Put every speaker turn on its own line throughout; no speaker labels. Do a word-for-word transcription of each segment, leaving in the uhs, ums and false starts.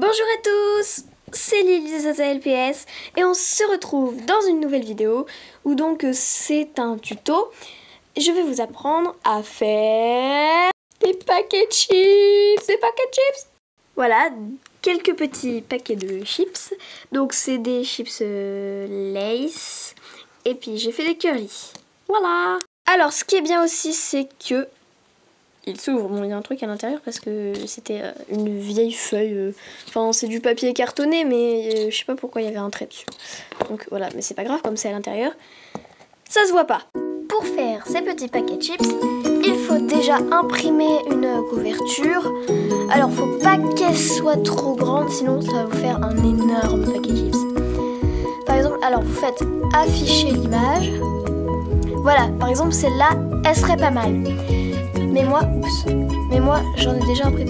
Bonjour à tous, c'est Lily de Zaza L P S et on se retrouve dans une nouvelle vidéo où donc c'est un tuto. Je vais vous apprendre à faire des paquets de chips, des paquets de chips. Voilà, quelques petits paquets de chips. Donc c'est des chips euh, Lay's et puis j'ai fait des curly. Voilà. Alors ce qui est bien aussi c'est que il s'ouvre, bon il y a un truc à l'intérieur parce que c'était euh, une vieille feuille, euh, enfin c'est du papier cartonné mais euh, je sais pas pourquoi il y avait un trait dessus. Donc voilà, mais c'est pas grave comme c'est à l'intérieur, ça se voit pas. Pour faire ces petits paquets de chips, il faut déjà imprimer une couverture. Alors faut pas qu'elle soit trop grande sinon ça va vous faire un énorme paquet de chips. Par exemple, alors vous faites afficher l'image. Voilà, par exemple celle-là, elle serait pas mal. Mais moi, oups, mais moi j'en ai déjà imprimé.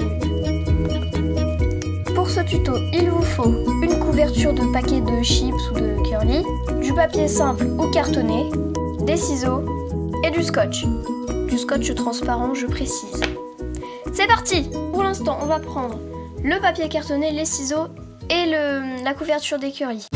Pour ce tuto, il vous faut une couverture de paquet de chips ou de curly, du papier simple ou cartonné, des ciseaux et du scotch. Du scotch transparent, je précise. C'est parti! Pour l'instant, on va prendre le papier cartonné, les ciseaux et le, la couverture des curly.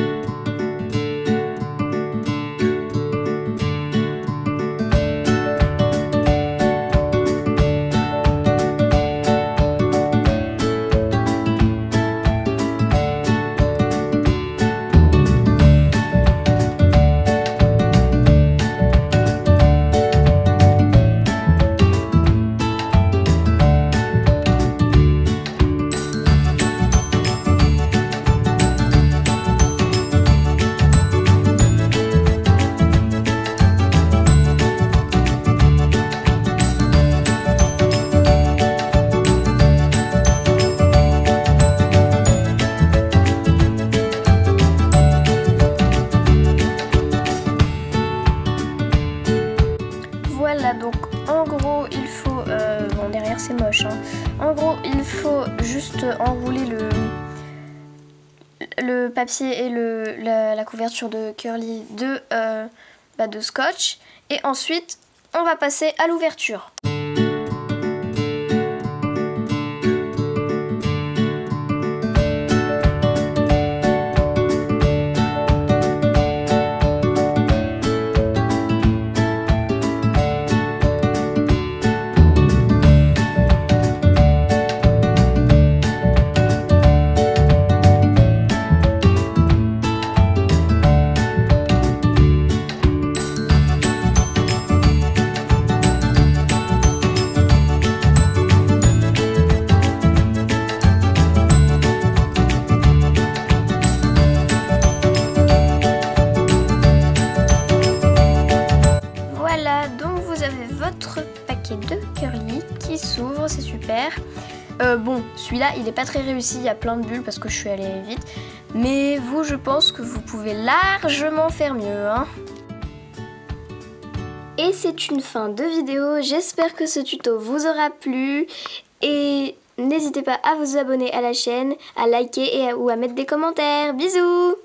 Voilà, donc en gros il faut, euh, bon derrière c'est moche, hein. En gros il faut juste enrouler le, le papier et le, la, la couverture de curly de, euh, bah de scotch et ensuite on va passer à l'ouverture. Votre paquet de curly qui s'ouvre, c'est super. Euh, bon, celui-là, il n'est pas très réussi, il y a plein de bulles parce que je suis allée vite. Mais vous, je pense que vous pouvez largement faire mieux, hein. Et c'est une fin de vidéo, j'espère que ce tuto vous aura plu. Et n'hésitez pas à vous abonner à la chaîne, à liker et à, ou à mettre des commentaires. Bisous!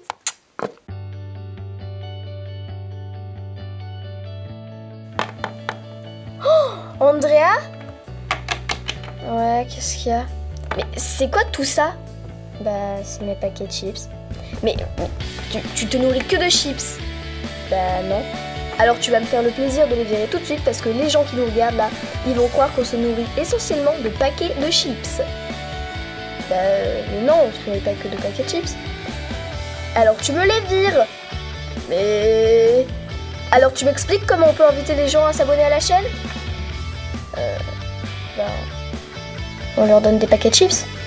Andrea? Ouais, qu'est-ce qu'il y a? Mais c'est quoi tout ça? Bah, c'est mes paquets de chips. Mais, mais tu, tu te nourris que de chips? Bah non. Alors tu vas me faire le plaisir de les virer tout de suite parce que les gens qui nous regardent là, ils vont croire qu'on se nourrit essentiellement de paquets de chips. Bah mais non, on se nourrit pas que de paquets de chips. Alors tu me les vires? Mais... Alors tu m'expliques comment on peut inviter les gens à s'abonner à la chaîne? Euh, bah, on leur donne des paquets de chips.